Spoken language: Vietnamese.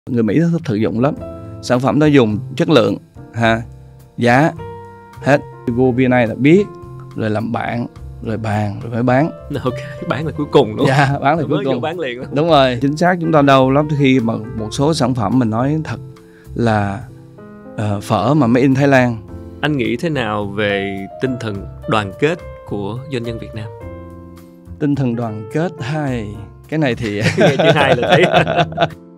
Người Mỹ thích thực dụng lắm. Sản phẩm nó dùng chất lượng, giá, hết. Vô VNA là biết, rồi làm bạn, rồi bàn, rồi mới bán. Ok, bán là cuối cùng đúng không? Dạ, bán là cuối cùng. Bán liền đó. Đúng rồi, chính xác. Chúng ta đâu lắm khi mà một số sản phẩm mình nói thật là phở mà made in Thái Lan. Anh nghĩ thế nào về tinh thần đoàn kết của doanh nhân Việt Nam? Tinh thần đoàn kết hay cái này thì nghe chữ hai là thấy